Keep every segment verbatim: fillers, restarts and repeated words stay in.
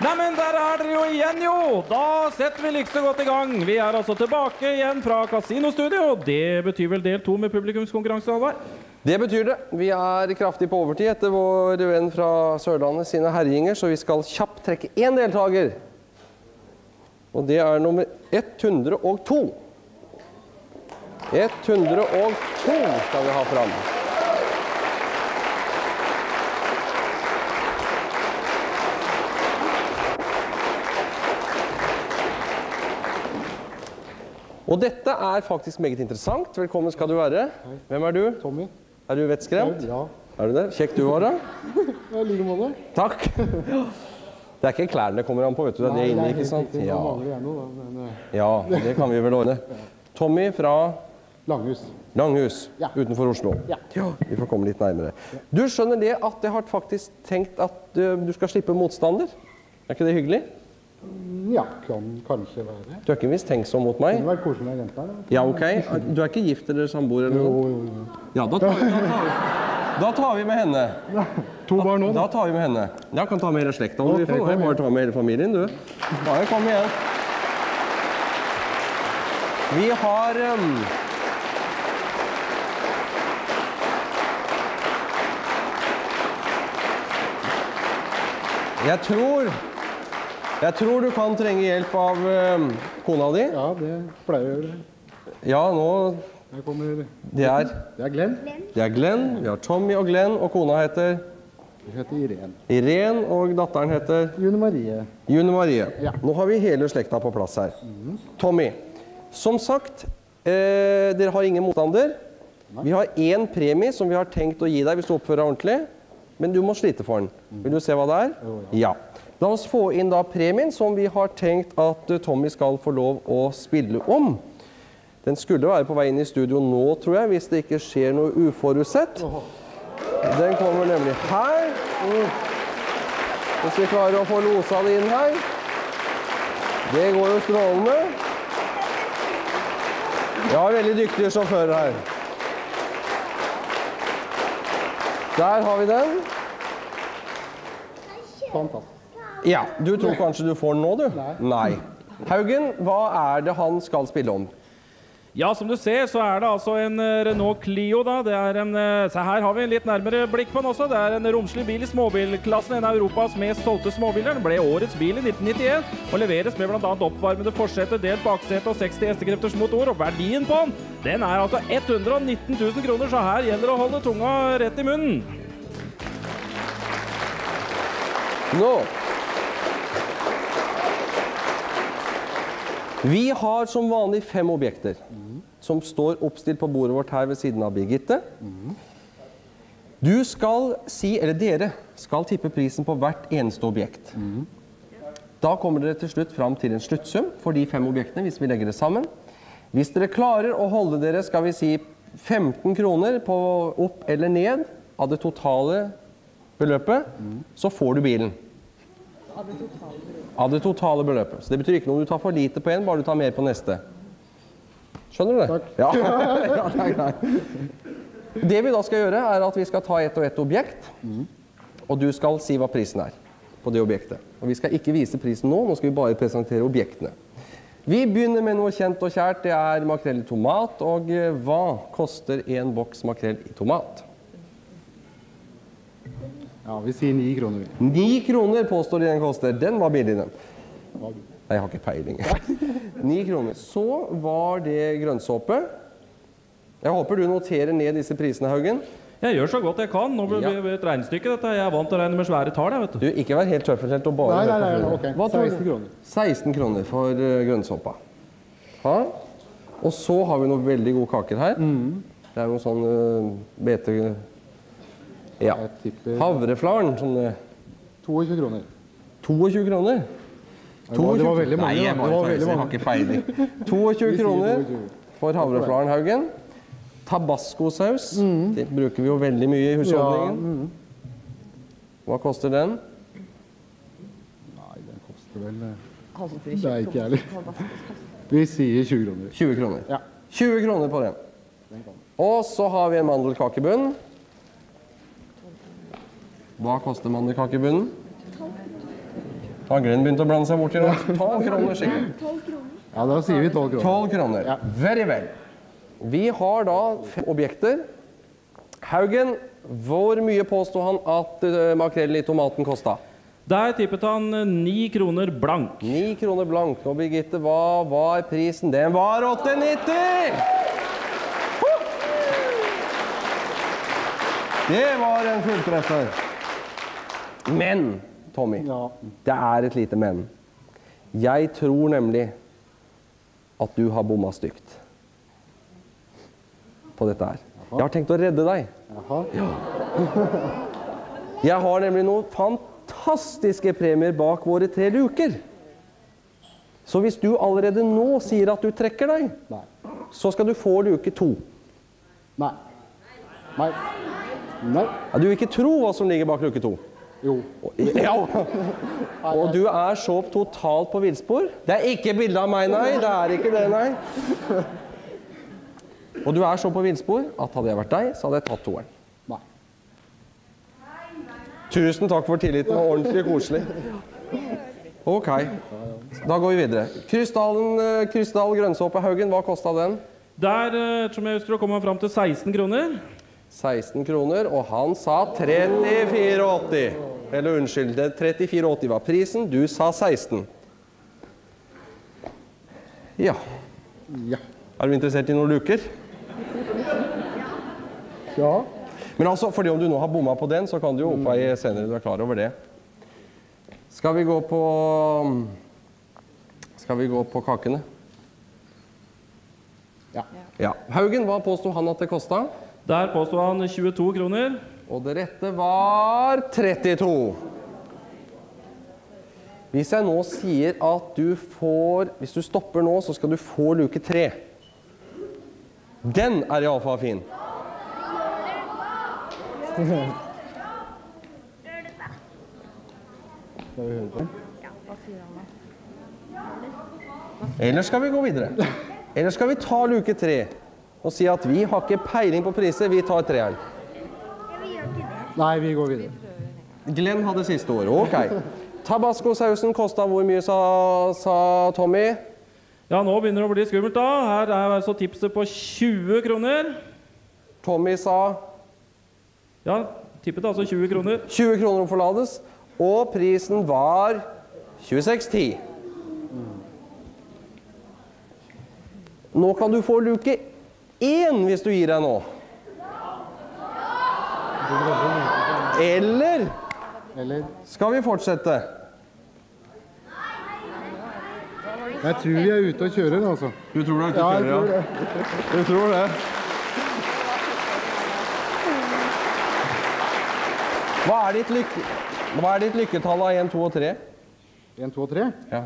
Nei, men der er dere jo igjen, jo! Da setter vi like så godt i gang. Vi er altså tilbake igjen fra Casino-studio. Det betyr vel del to med publikumskonkurranse, Halvard? Det betyr det. Vi er kraftig på overtid etter vår venn fra Sørlandet sine herjinger, så vi skal kjapt trekke én deltaker. Og det er nummer ett hundre og to. ett hundre og to skal vi ha fram. Og dette er faktisk meget interessant. Velkommen skal du være. Hvem er du? Tommy. Er du vettskremt? Ja. Er du det? Kjekk du var da? Ja, like måte. Takk. Det er ikke klærne det kommer an på, vet du. Det er det inne, ikke sant? Ja. Ja, det kan vi vel ordne. Tommy fra Langhus. Langhus, Ja. utenfor Oslo. Ja. Vi får komme litt nærmere. Du skjønner det at jeg har faktisk tenkt at uh, du skal slippe motstander. Er ikke det hyggelig? Ja, kan kanskje være. Du er ikke mistenksom mot meg? Det var koselig med jenta. Ja, ok. Du er ikke gift eller samboer eller noe? Jo, jo, jo. Ja, da tar, vi, da, tar vi, da tar vi med henne. To barn nå, Da da. tar vi med henne. Jeg kan ta med hele slekta. Du Ok, får kom bare ta med hele familien, du. Bare kom igjen. Vi har... Um, jeg tror... Jeg tror du kan trenge hjelp av um, kona di. Ja, det pleier jeg å gjøre. Ja, nå... Her kommer... Det er... Det er Glenn. Det er Glenn. Vi har Tommy og Glenn, og kona heter... Hun heter Irene. Irene, og datteren heter... June Marie. June Marie. Ja. Nå har vi hele slekta på plass her. Tommy, som sagt, eh, dere har ingen motstander. Vi har en premie som vi har tenkt å gi deg hvis du oppfører deg ordentlig, men du må slite for den. Vil du se hva det er? Jo, ja. La oss få inn da premien som vi har tenkt at uh, Tommy skal få lov å spille om. Den skulle være på vei inn i studio nå, tror jeg, hvis det ikke skjer noe uforutsett. Den kommer nemlig her. Hvis vi klarer å få losa det inn her. Det går jo strålende. Vi har veldig dyktige sjåfører her. Der har vi den. Fantastisk. Ja, du tror kanskje du får den nå, du? Nei. Nei. Haugen, hva er det han skal spille om? Ja, som du ser, så er det altså en eh, Renault Clio da. Det er en, eh, så her har vi en litt nærmere blikk på den også. Det er en romslig bil i småbilklassen, en av Europas mest solgte småbiler. Den ble årets bil i nitten nittien, og leveres med blant annet oppvarmede forsete, delt baksete og seksti hestekrefters motor, og verdien på den, den er altså ett hundre og nitten tusen kroner, så her gjelder det å holde tunga rett i munnen. Nå. Vi har som vanlig fem objekter som står oppstilt på bordet vårt her ved siden av Birgitte. Du skal si, eller dere skal tippe prisen på hvert eneste objekt. Da kommer dere til slutt fram til en sluttsum for de fem objektene hvis vi legger det sammen. Hvis dere klarer å holde dere, skal vi si, femten kroner på opp eller ned av det totale beløpet, så får du bilen. Av det totale beløpet. Av det totale beløpet. Så det betyr ikke noe om du tar for lite på en, bare du tar mer på neste. Skjønner du det? Takk. Ja, ja det er greit. Det vi da skal gjøre er at vi skal ta ett og ett objekt, og du skal si hva prisen er på det objektet. Og vi skal ikke vise prisen nå, nå skal vi bare presentere objektene. Vi begynner med noe kjent og kjært, det er makrell i tomat, og hva koster en boks makrell i tomat? Ja, vi sier ni kroner. Ni kroner påstår de den koster. Den var billig, den. Nei, jeg har ikke peiling. Ni kroner. Så var det grønnsåpe. Jeg håper du noterer ned disse prisene, Haugen. Jeg gjør så godt jeg kan. Nå blir det Ja. et regnestykke dette. Jeg er vant til å regne med svære tall, jeg, vet du. Du, ikke vær helt tøffelhelt og bare... Nei, nei, hør på nei, føreren. ok. Hva tror du? seksten kroner. seksten kroner for uh, grønnsåpa. Ha? Og så har vi noen veldig gode kaker her. Det er jo sånn uh, bete... Ja. Jeg tipper Havreflaren, sånn... Uh, tjueto kroner. tjueto kroner? Det var, det var veldig mange. Nei, jeg da. bare Det var tøyser, veldig jeg har mange. ikke peiling. tjueto Vi sier kroner tjueto. for havreflaren, Haugen. Tabasco-saus, det bruker vi jo veldig mye i husholdningen. Hva koster den? Nei, den koster vel... eh, Det er ikke ærlig. Vi sier tjue kroner. tjue kroner. Ja. tjue kroner på den. Og så har vi en mandelkakebunn. Hva koster mandelkakebunnen? Har Glenn begynt å blande seg bort i noe? tolv kroner sikkert. Ja, da sier vi tolv kroner. tolv kroner. Ja. Very well. Vi har da fem objekter. Haugen, hvor mye påstod han at uh, makrellen i tomaten kostet? Der tippet han ni kroner blank. ni kroner blank. Og Birgitte, hva var prisen? Den var åtte nitti! Det var en fulltreffer. Men, Tommy, Ja. det er et lite men. Jeg tror nemlig at du har bomma stygt på dette her. Jeg har tenkt å redde deg. Jaha. Jeg har nemlig noen fantastiske premier bak våre tre luker. Så hvis du allerede nå sier at du trekker deg, Nei. så skal du få luke to. Nei. Nei. Nei. Ja, du vil ikke tro hva som ligger bak luke to. Jo. Ja. Og du er så totalt på villspor. Det er ikke bilde av meg, nei. Det er ikke det, nei. Og du er så på villspor at hadde jeg vært deg, så hadde jeg tatt toeren. Nei. Tusen takk for tilliten, og ordentlig koselig. Ok, da går vi videre. Krystallen, eh, Krystall grønnsåpe Haugen, hva kostet den? Der, eh, som jeg husker, å komme fram til seksten kroner. seksten kroner, og han sa trettifire åtti. Eller unnskyld, det trettifire åtti var prisen, du sa seksten. Ja. Ja. Er du interessert i noen luker? Ja. Men altså, fordi om du nå har bomma på den, så kan du jo oppveie senere, du er klar over det. Skal vi gå på... Skal vi gå på kakene? Ja. Ja. Haugen, hva påstod han at det kostet? Der påstod han tjueto kroner. Og det rette var trettito. Hvis jeg nå sier at du får, hvis du stopper nå, så skal du få luke tre. Den er i alle fall fin. Eller skal vi gå videre? Eller skal vi ta luke tre og si at vi har ikke peiling på priser, vi tar treeren? Nei, vi går videre. Glenn hadde siste ord. Ok. Tabasco-sausen kostet hvor mye, sa, sa Tommy? Ja, nå begynner det å bli skummelt da. Her er altså tipset på tjue kroner. Tommy sa Ja, tippet altså tjue kroner. tjue kroner om forlades, og prisen var tjueseks ti. Nå kan du få luke én hvis du gir deg nå. Eller Eller? skal vi fortsette? Jeg tror vi er ute og kjører, altså. Du tror du er ute Ja, og jeg tror kjører, det. ja? Du tror det. Hva er ditt, lykke... Hva er ditt lykketall av en, to og tre? En, to og tre. Ja.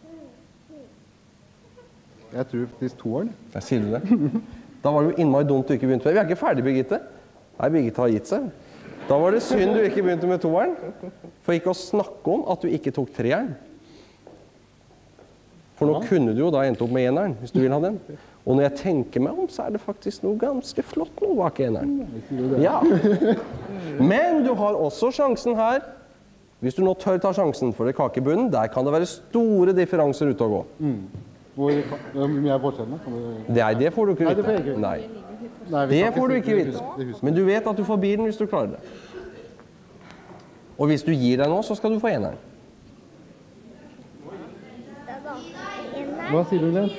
Jeg tror faktisk toeren. Jeg sier du det. Da var det jo innmari dumt du ikke begynte med. Vi er ikke ferdig, Birgitte. Nei, Birgitte har gitt seg. Da var det synd du ikke begynte med toeren. For ikke å snakke om at du ikke tok treeren. For nå kunne du jo da endt opp med eneren, hvis du vil ha den. Og når jeg tenker meg om, så er det faktisk noe ganske flott noe bak eneren. Ja. Men du har også sjansen her. Hvis du nå tør ta sjansen for det kakebunnen, der kan det være store differanser ute å gå. Hvor hvor mye er forskjellen? Kan vi- Nei, det får du ikke Nei, det får jeg vite. ikke. Nei. Nei, vi Det skal får du si- ikke det vite. husker- det husker Men du vet at du får bilen hvis du klarer det. Og hvis du gir deg nå, så skal du få eneren. Hva sier du, Glenn?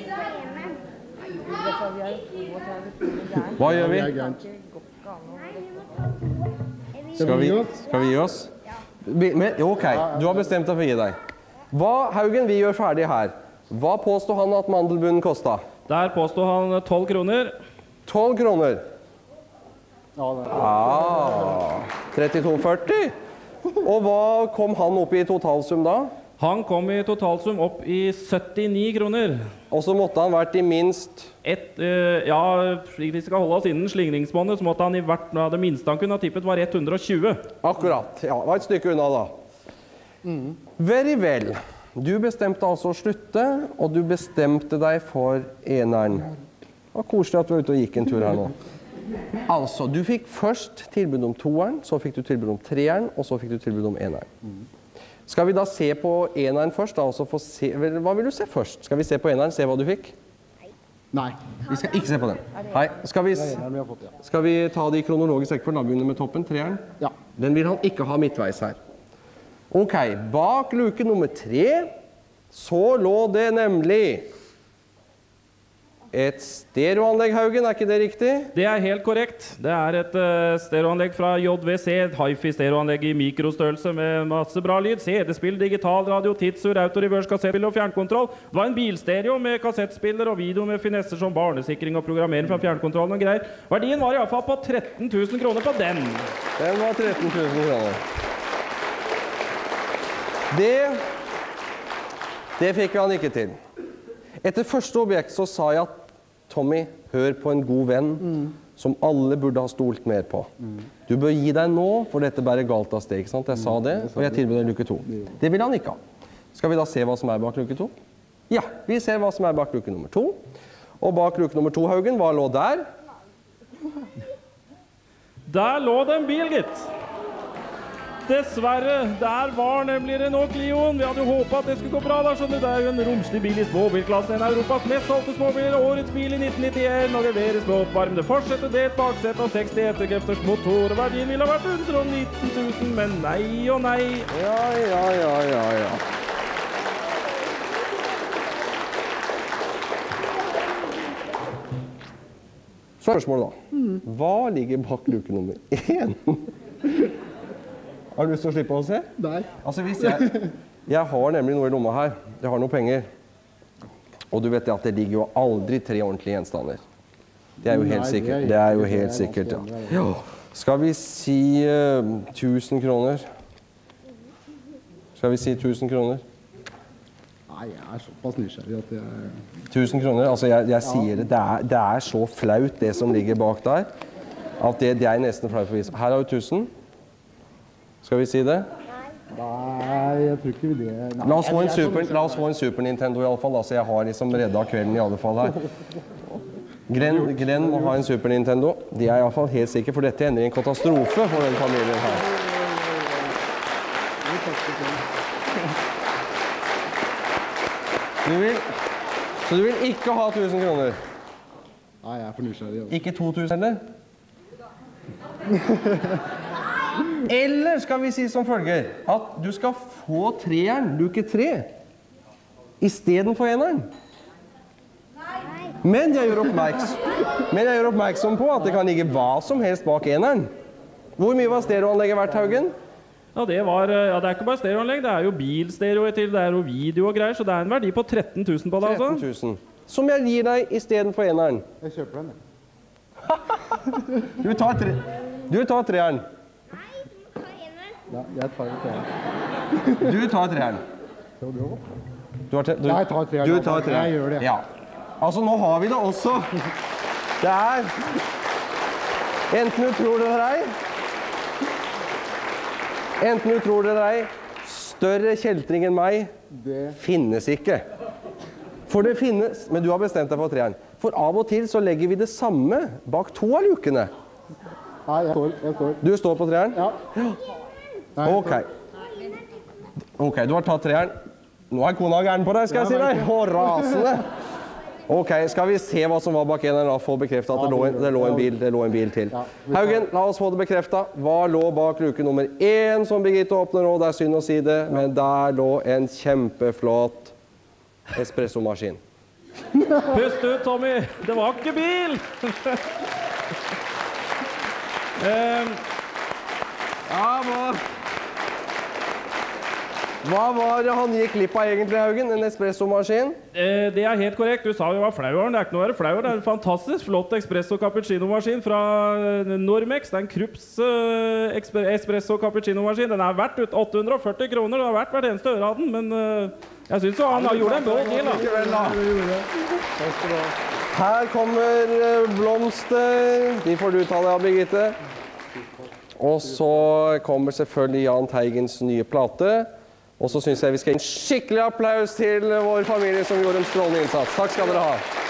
Hva gjør vi? Det er gærent. Skal vi, skal vi gi oss? Vi- Men, ok, du har bestemt deg for å gi deg. Hva, Haugen, vi gjør ferdig her. Hva påstod han at mandelbunnen kostet? Der påstod han tolv kroner. tolv kroner. Ja, det er. Ah, trettito førti. Og hva kom han opp i totalsum da? Han kom i totalsum opp i syttini kroner. Og så måtte han vært i minst... Et, eh, ja, slik vi skal holde oss innen slingringsmonnet, så måtte han i hvert, ja, det minste han kunne ha tippet var ett hundre og tjue. Akkurat. Ja, det var et stykke unna da. Very well. Du bestemte altså å slutte, og du bestemte deg for eneren. Det var koselig at du var ute og gikk en tur her nå. Altså, du fikk først tilbud om toeren, så fikk du tilbud om treeren, og så fikk du tilbud om eneren. Skal vi da se på eneren først? Da, også få se, hva vil du se først? Skal vi se på eneren, se hva du fikk? Nei. Vi skal ikke se på den. Hei, skal vi, skal vi ta det i kronologisk rekkefølge? Da begynner med toppen, treeren? Ja. Den vil han ikke ha midtveis her. Ok, bak luke nummer tre, så lå det nemlig et stereoanlegg, Haugen, er ikke det riktig? Det er helt korrekt. Det er et uh, stereoanlegg fra J V C, et hi-fi stereoanlegg i mikrostørrelse med masse bra lyd, C D-spill, digital radio, tidsur, autorevers, kassettspill og fjernkontroll. Det var en bilstereo med kassettspiller og video med finesser som barnesikring og programmering fra fjernkontrollen og greier. Verdien var i hvert fall på tretten tusen kroner på den. Den var tretten tusen kroner. Det, det fikk han ikke til. Etter første objekt så sa jeg at Tommy, hør på en god venn mm. som alle burde ha stolt mer på. Mm. Du bør gi deg nå, for dette bærer galt av sted, ikke sant? Jeg sa det, og jeg tilbød deg luke to. Det vil han ikke ha. Skal vi da se hva som er bak luke to? Ja, vi ser hva som er bak luke nummer to. Og bak luke nummer to, Haugen, hva lå der? Der lå det en bil, gitt. Dessverre, der var nemlig Renault Clioen. Vi hadde jo håpet at det skulle gå bra da, skjønner du. Det er jo en romslig bil i småbilklassen, en av Europas mest solgte småbiler, årets bil i nitten nittien, og leveres med oppvarmede forsette, delt baksett og seksti hestekrefters motor. Verdien ville ha vært hundre og nitten tusen, men nei og nei. Ja, ja, ja, ja, ja. Spørsmålet da. Hva ligger bak luke nummer én? Har du lyst til å slippe å se? Nei. Altså hvis jeg, jeg har nemlig noe i lomma her. Jeg har noen penger. Og du vet at det ligger jo aldri tre ordentlige gjenstander. Det er jo helt sikkert. Det er jo helt sikkert, ja. Ja. Skal vi si uh, tusen kroner? Skal vi si tusen kroner? Nei, jeg er såpass nysgjerrig at jeg... Tusen kroner? Altså jeg, jeg sier det. Det er, det er så flaut det som ligger bak der. At det, det er nesten flaut for å vise. Her har vi tusen. Skal vi si det? Nei, jeg tror ikke vi det. Nei, la, oss få en super, la oss få en Super Nintendo i alle fall, da, så jeg har liksom reddet kvelden i alle fall her. Glenn, Glenn må ha en Super Nintendo. De er i alle fall helt sikre, for dette ender i en katastrofe for den familien her. Du vil, så du vil ikke ha tusen kroner? Nei, jeg er for nysgjerrig. Ikke to tusen heller? Eller skal vi si som følger, at du skal få treeren, luke tre, i stedet for eneren. Men jeg, gjør Men jeg gjør oppmerksom på at det kan ligge hva som helst bak eneren. Hvor mye var stereoanlegget verdt, Haugen? Ja, det, var, ja, det er ikke bare stereoanlegg, det er jo bilstereo til, det er jo video og greier, så det er en verdi på tretten tusen på det, altså. tretten tusen. Som jeg gir deg i stedet for eneren. Jeg kjøper den, jeg. Du tar, tre, du tar treeren. Ja, jeg tar treeren. Du tar treeren. Du har tre, du, jeg tar treeren. Du tar treeren. Jeg gjør det. Ja. Altså, nå har vi det også. Det er, enten du tror det eller ei, enten du tror det eller ei, større kjeltring enn meg det finnes ikke. For det finnes, men du har bestemt deg for treeren. For av og til så legger vi det samme bak to av lukene. Nei, jeg står. Jeg står. Du står på treeren? Ja. Ok. Ok, du har tatt treeren. Nå er kona gæren på deg, skal jeg si deg. Å, rasende. Ok, skal vi se hva som var bak eneren da, få bekreftet at det lå, en, det, lå en bil, det lå en bil til. Haugen, la oss få det bekreftet. Hva lå bak luke nummer én som Birgitte åpner nå? Det er synd å si det, men der lå en kjempeflott espressomaskin. Pust ut, Tommy. Det var ikke bil! um, ja, hva... Hva var det han gikk glipp av egentlig, Haugen? En espressomaskin? Eh, det er helt korrekt. Du sa jo var flaueren. Det er ikke noe å være flauer. Det er en fantastisk flott espresso cappuccino-maskin fra Normex. Det er en Krups eh, espresso cappuccino-maskin. Den er verdt ut åtte hundre og førti kroner. Det har vært hvert eneste øre av den, men eh, jeg synes jo han har gjort en bra deal, da. Her kommer blomster. De får du ta deg av, Birgitte. Og så kommer selvfølgelig Jahn Teigens nye plate. Og så synes jeg vi skal gi en skikkelig applaus til vår familie som gjorde en strålende innsats. Takk skal dere ha.